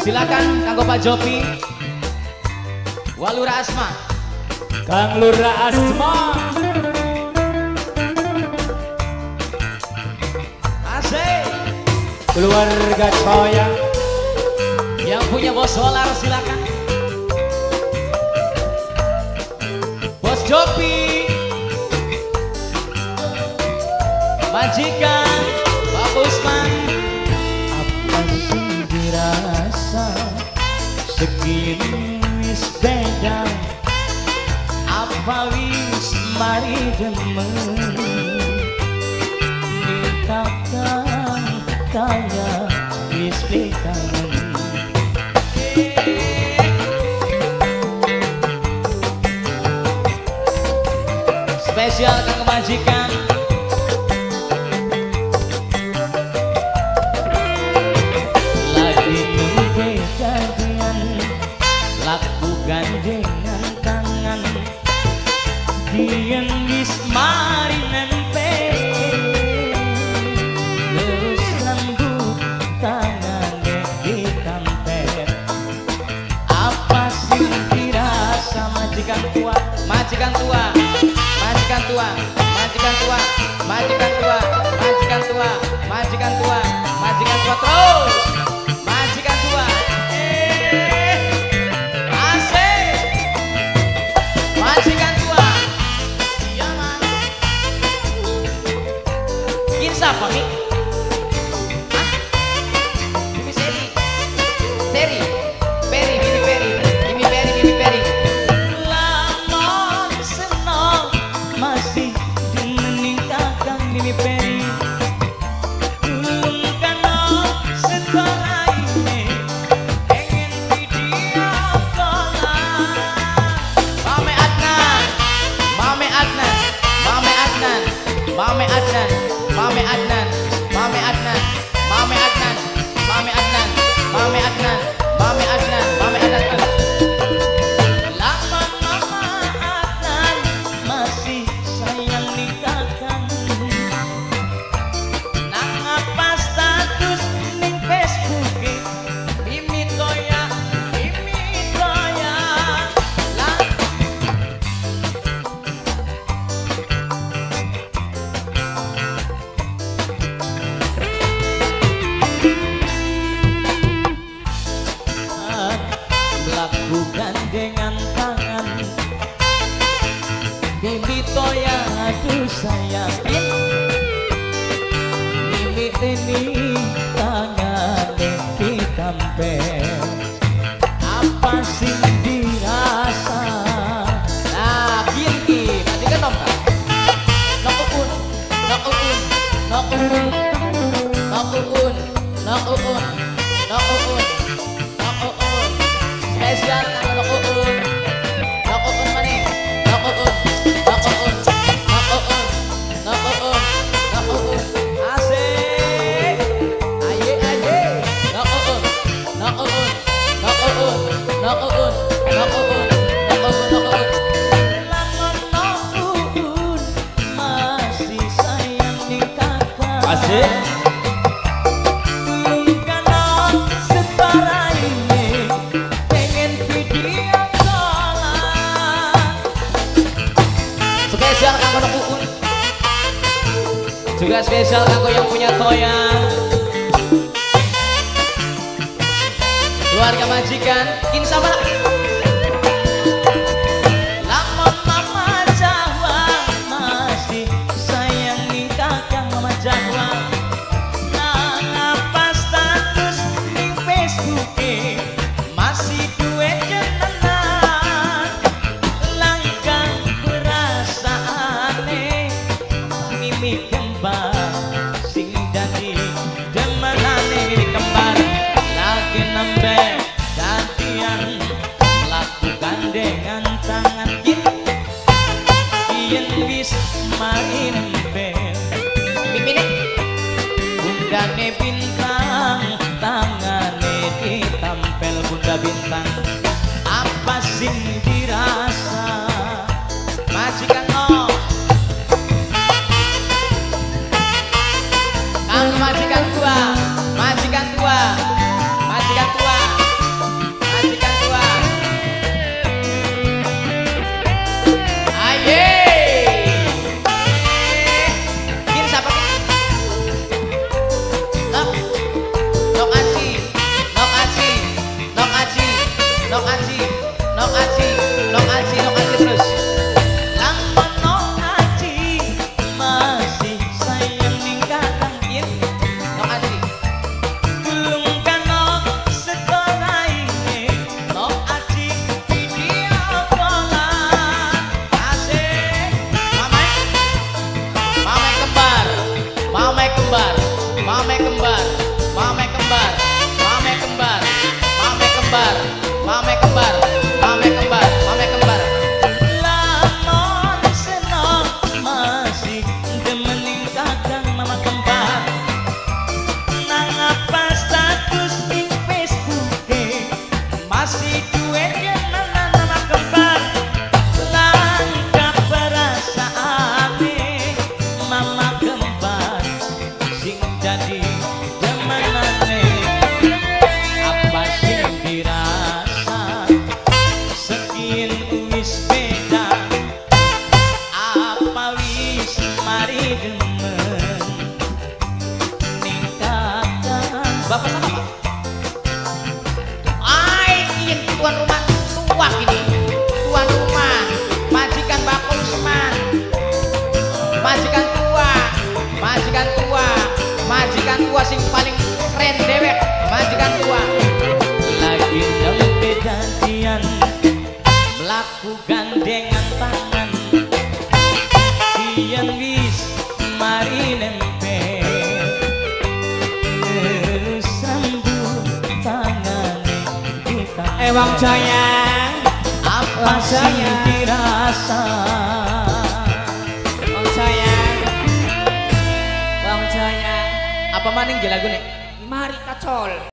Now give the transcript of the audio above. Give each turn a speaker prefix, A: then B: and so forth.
A: Silakan kanggo Pak Jopi. Walura Asma.
B: Kang Lura Asma.
A: Asik.
B: Keluarga Coya.
A: Yang punya bos solar silakan. Bos Jopi. Majikan Pak Usman.
B: Apa sing dirasa segini wis beda, apa wis mari demen dikatakan kaya wis beda.
A: Spesial kanggo majikan.
B: Lagi nunggu jadian, laku gandengan tangan, dian wis mari nempel, terus rambut tangannya ditampel. Apa sih dirasa majikan tua?
A: Majikan tua. Majikan tua. Majikan tua. Majikan tua. Majikan tua. Majikan tua. Majikan tua terus. Majikan tua. Asik. Majikan tua. Iya, Mas. Ini siapa nih? Hah? Ini Seri. Seri. Peri, Mimi Peri. Mimi Peri, Mimi Peri.
B: Lamun senang masih dimeninggalkan Mimi Peri. Dulung kano sekolah ini pengen video callan.
A: Mame Adnan, Mame Adnan, Mame Adnan, Mame Adnan, Mame Adnan, Mame Adnan, Mame Adnan, Mame Adnan, Mame Adnan, Mame Adnan, Mame Adnan.
B: Lamun Mama Adnan masih sayang nikahkan, nang apa status ning Facebook Mimi Toya, Mimi Toya. Lah melakukan dengan tangan Mimi Toya, aduh sayang Mimi ini tangannya ditampel. Apa sih dirasa?
A: Nah, gini, nanti kan Tom kan? Nokuun, nokuun, nokuun, nokuun, nokuun, nokuun, nokuun. Spesial kanggo nokuun, nokuun mana? Nokuun, nokuun, nokuun, nokuun, nokuun. Asik, aye aye, nokuun, nokuun, nokuun, nokuun, nokuun, nokuun, nokuun.
B: Lamun nokuun masih sayang nikahkan.
A: Asik.
B: Dulung kano setara ini pengen video callan.
A: Spesial kanggo nokuun. Juga spesial kanggo yang punya Toya. Keluarga majikan, kin sama.
B: Lamun Mama Jawa masih sayang nikahkan Mama Jawa, nang apa status ning Facebook masih duwe jenengan. Langkang perasaane Mimi kembar sing dadi demenane Mimi kembar lagi nambah gantian melakukan dengan tangan yen wis main bel.
A: Mimi nih.
B: Bundane bintang tangane ditampel bunda bintang. Apa sing dirasa
A: Majikan no. Kang majikan tua, majikan tua, majikan tua,
B: ditambel.
A: Wong sayang,
B: Apa sing dirasa?
A: wong sayang, wong sayang.
B: Apa maning lagu nih?
A: Mari kacol.